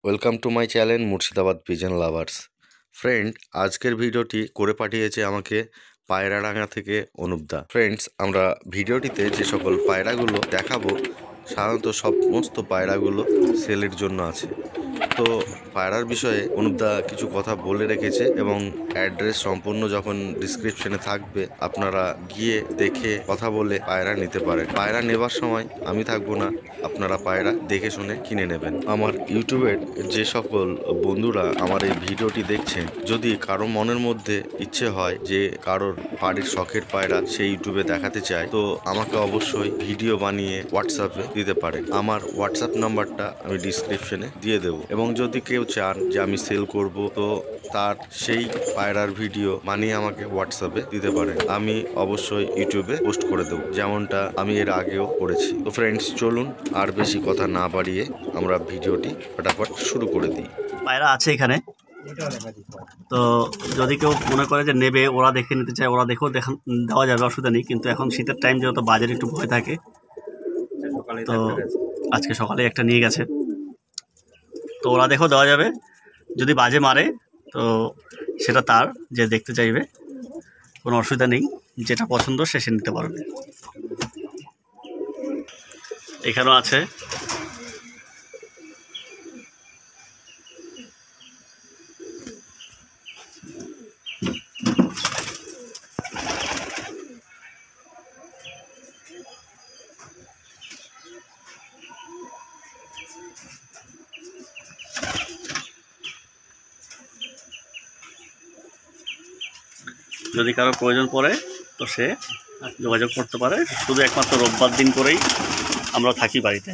Welcome to my channel Murshidabad pigeon lovers. Friend, আজকের ভিডিওটি করে পাঠিয়েছে আমাকে পায়রাডাঙ্গা থেকে অনুপদা। ফ্রেন্ডস, আমরা ভিডিওটিতে যে সকল পায়রাগুলো দেখাবো সাধারণত সমস্ত পায়রাগুলো সেলের জন্য আছে। তো পায়রার বিষয়ে অনুপদা কিছু কথা বলে রেখেছে এবং অ্যাড্রেস সম্পূর্ণ যখন ডিসক্রিপশনে থাকবে, আপনারা গিয়ে দেখে কথা বলে পায়রা নিতে পারেন। পায়রা নেবার সময় আমি থাকবো না, আপনারা পায়রা দেখে শুনে কিনে নেবেন। আমার ইউটিউবের যে সকল বন্ধুরা আমার এই ভিডিওটি দেখছেন, যদি কারো মনের মধ্যে ইচ্ছে হয় যে কারোর বাড়ির শখের পায়রা সেই ইউটিউবে দেখাতে চায়, তো আমাকে অবশ্যই ভিডিও বানিয়ে হোয়াটসঅ্যাপে দিতে পারেন। আমার হোয়াটসঅ্যাপ নাম্বারটা আমি ডিসক্রিপশনে দিয়ে দেবো। এবং যদি কেউ চান যে আমি সেল করব, তো তার সেই পায়রার ভিডিও বানিয়ে আমাকে হোয়াটসঅ্যাপে দিতে পারেন। আমি অবশ্যই ইউটিউবে পোস্ট করে দেবো, যেমনটা আমি এর আগেও করেছি। তো ফ্রেন্ডস, চলুন আর বেশি কথা না বাড়িয়ে আমরা ভিডিওটি ফটাফট শুরু করে দিই। পায়রা আছে এখানে, তো যদি কেউ মনে করে যে নেবে, ওরা দেখে নিতে চায়, ওরা দেখেও দেওয়া যাবে, অসুবিধা নেই। কিন্তু এখন শীতের টাইম, যেহেতু বাজারে একটু ভয় থাকে, তো আজকে সকালে একটা নিয়ে গেছে, তো ওরা দেখেও দেওয়া যাবে। যদি বাজে মারে তো সেটা তার, যে দেখতে চাইবে, কোনো অসুবিধা নেই। যেটা পছন্দ সে নিতে পারবে। এখানেও আছে। যদি কারো প্রয়োজন পড়ে তো সে যোগাযোগ করতে পারে। শুধু একমাত্র রোববার দিন করেই আমরা থাকি বাড়িতে।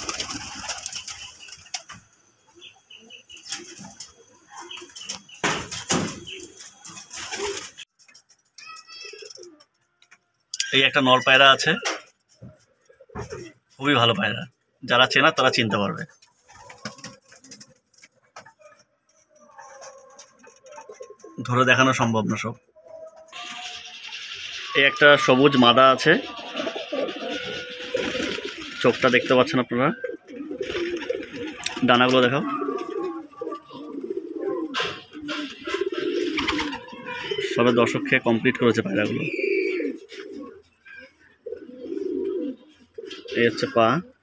এই একটা নর পায়রা আছে, খুবই ভালো পায়রা। যারা চেনা তারা চিনতে পারবে। ধরে দেখানো সম্ভব না সব। এই একটা সবুজ মাদা আছে, চোখটা দেখতে পাচ্ছেন আপনারা। ডানাগুলো দেখাও। সবে দর্শক খেয়ে কমপ্লিট করেছে পায়রাগুলো। এই হচ্ছে পা।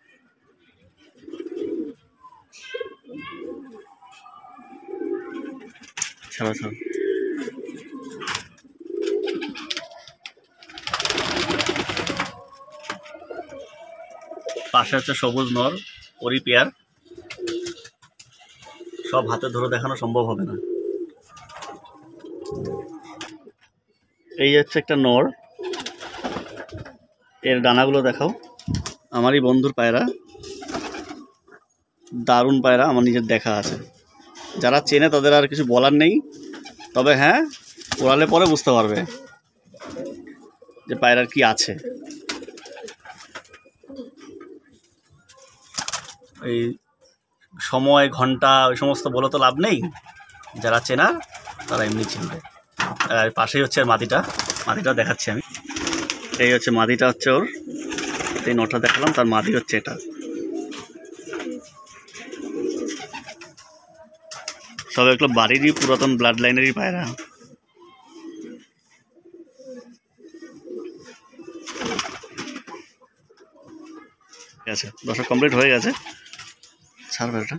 ছাড়া ছাড়া। পাশে হচ্ছে সবুজ নর, ওরি পেয়ার। সব হাতে ধরে দেখানো সম্ভব হবে না। এই হচ্ছে একটা নর, এর ডানাগুলো দেখাও। আমারই বন্ধুর পায়রা, দারুণ পায়রা, আমার নিজের দেখা আছে। যারা চেনে তাদের আর কিছু বলার নেই। তবে হ্যাঁ, ওড়ালে পরে বুঝতে পারবে যে পায়রার কি আছে। এই সময়, ঘন্টা, ওই সমস্ত বলে তো লাভ নেই। যারা চেনা তারা এমনি চিনবে। আর পাশেই হচ্ছে মাদিটা দেখাচ্ছি আমি। এই হচ্ছে মাদিটা, হচ্ছে ওর। এই নটা দেখালাম, তার মাদি হচ্ছে এটা। সব এগুলো বাড়িরই পুরাতন ব্লাড লাইনেরই পায়রা। ঠিক আছে, দর্শক কমপ্লিট হয়ে গেছে। ছাড়বে এটা।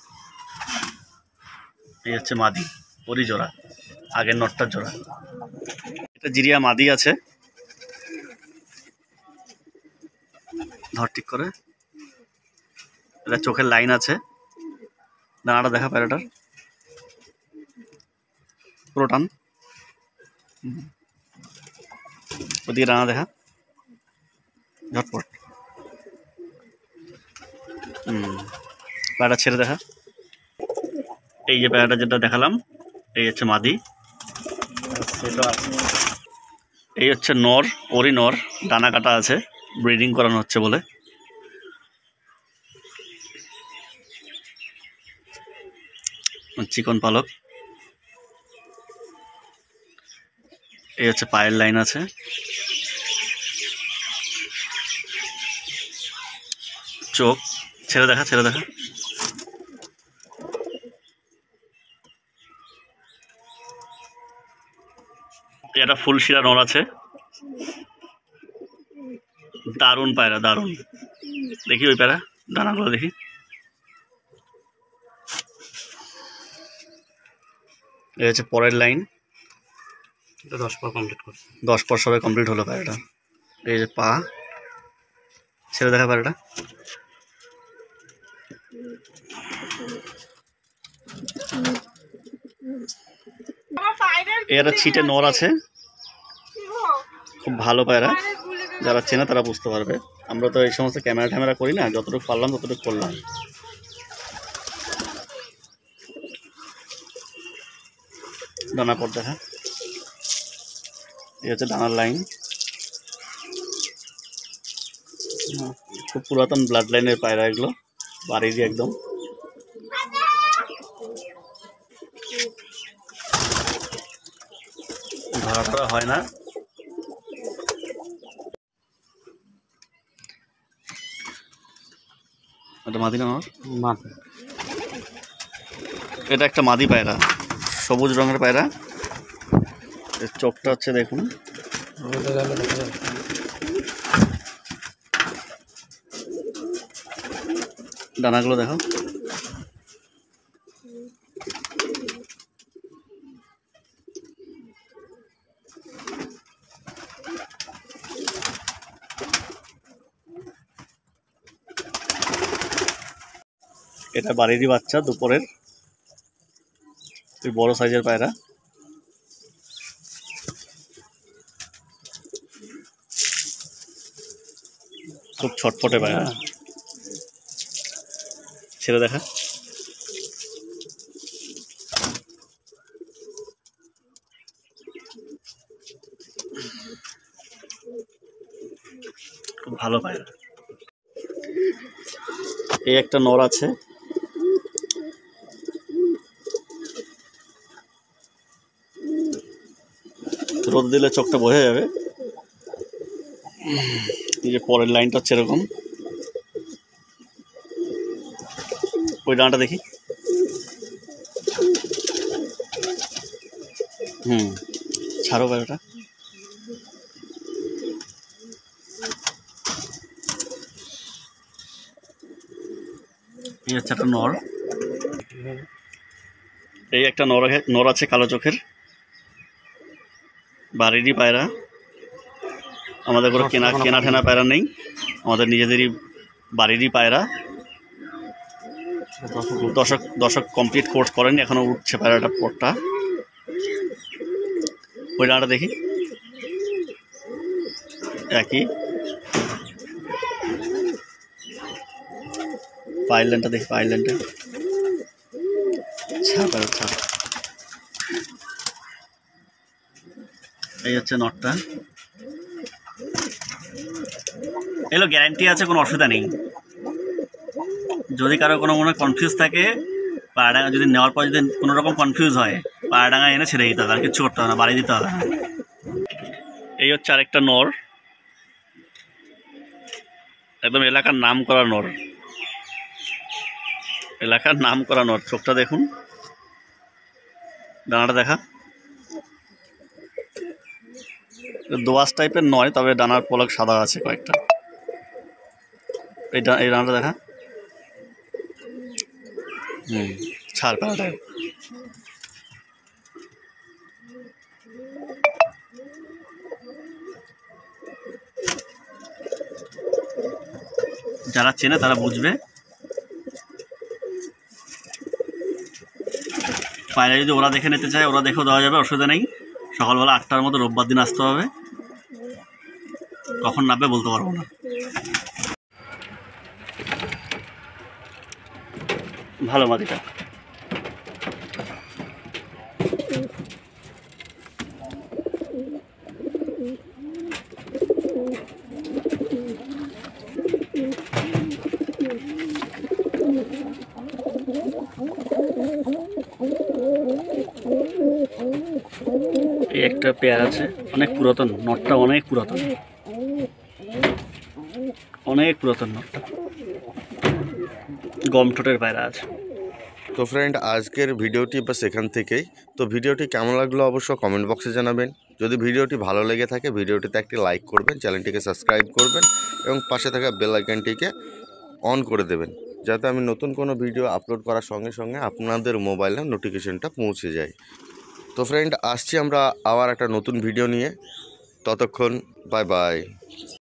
এই হচ্ছে মাদি, ওরই জোড়া, আগের নটটার জোড়া। এটা জিরিয়া মাদি আছে। ধর ঠিক করে। এটা চোখের লাইন আছে। ডানাটা দেখা পায়রাটার, পুরো টান। ওদিকে ডানা দেখা, ঝটপট। পায়রাটা ছেড়ে দেখা। এই যে পায়রাটা যেটা দেখালাম, এই হচ্ছে মাদি। এই হচ্ছে নর, ওরই নর। ডানা কাটা আছে, ব্রিডিং করানো হচ্ছে বলে। চিকন পালক। এই হচ্ছে পায়ের লাইন আছে। চোখ ছেড়ে দেখা। এটা ফুল শিরা নর আছে, দারুণ পায়রা, দারুণ। দেখি ওই পায়রা ডানাগুলো দেখি। এই হচ্ছে পরের লাইন, 10 পর কমপ্লিট করছে। 10 পর সবাই কমপ্লিট হলো পায়রাটা। এই যে পা ছেড়ে দেখা পায়রাটা। এর ছিটে নর আছে, খুব ভালো পায়রা, যারা চেনে তারা বুঝতে পারবে। আমরা তো এই সমস্ত ক্যামেরা ট্যামেরা করি না, যতটুকু পারলাম ততটুকু করলাম। ডানা পর দেখা, এই হচ্ছে ডানার লাইন। খুব পুরাতন ব্লাড লাইনের পায়রা এগুলো, বাড়িরই একদম। ধরা ধরা হয় না। এটা মাদি না আমার? মাথা এটা একটা মাদি পায়রা, সবুজ রঙের পায়রা। এর চোখটা হচ্ছে দেখুন, ডানাগুলো দেখো। এটা বাড়িরই বাচ্চা, দুপুরের বড় সাইজের পায়রা। খুব ছটফটে পায়রা, ছেড়ে দেখা। খুব ভালো পায়রা। এই একটা নর আছে, রোদ দিলে চোখটা বোঝা যাবে। এই যে পরের লাইনটা হচ্ছে এরকম। ওই ডানাটা দেখি। ছাড়ো পায়রাটা। এই হচ্ছে একটা নর। এই একটা নর আছে কালো চোখের, বাড়িরই পায়রা। আমাদের কোনো কেনা ঠেনা পায়রা নেই, আমাদের নিজেদেরই বাড়িরই পায়রা। দশক কমপ্লিট কোর্স করেনি, এখনো উঠছে পায়রাটা পরটা। ওই ডানাটা দেখি, একই। পায়ের লাইনটা দেখি, পায়ের লাইনটা ছাড়। এই হচ্ছে নটটা। এগুলো গ্যারান্টি আছে, কোনো অসুবিধা নেই। যদি কারো কোনো মনে কনফিউজ থাকে, পায়রাডাঙ্গা যদি নেওয়ার পর যদি কোনো রকম কনফিউজ হয়, পায়রাডাঙ্গা এনে ছেড়ে দিতে হবে, আর কিচ্ছু করতে হবে না, বাড়ি দিতে হবে না। এই হচ্ছে আরেকটা নর, একদম এলাকার নাম করা নর, এলাকার নাম করা নর। চোখটা দেখুন, ডানাটা দেখা। দোয়াশ টাইপের নয়, তবে ডানার পলক সাদা আছে কয়েকটা। এই ডানাটা দেখা। ছাড় পায়রাটা। যারা চেনে তারা বুঝবে। পায়রা যদি ওরা দেখে নিতে চায়, ওরা দেখেও দেওয়া যাবে, অসুবিধা নেই। সকালবেলা 8টার মতো রোববার দিন আসতে হবে, কখন নামবে বলতে পারবো না। ভালো মাদিটা। এই একটা পেয়ার আছে, অনেক পুরাতন নটটা, অনেক পুরাতন নটটা, গম ঠোঁটের পায়রা আছে। তো ফ্রেন্ড, আজকের ভিডিওটি বাস এখান থেকেই। তো ভিডিওটি কেমন লাগলো অবশ্য কমেন্ট বক্সে জানাবেন। যদি ভিডিওটি ভালো লেগে থাকে ভিডিওটিতে একটি লাইক করবেন, চ্যানেলটিকে সাবস্ক্রাইব করবেন এবং পাশে থাকা বেল আইকনটিকে অন করে দেবেন, যাতে আমি নতুন কোনো ভিডিও আপলোড করার সঙ্গে সঙ্গে আপনাদের মোবাইলে নোটিফিকেশনটা পৌঁছে যায়। তো ফ্রেন্ড, আসছি আমরা আবার একটা নতুন ভিডিও নিয়ে। ততক্ষণ বাই বাই।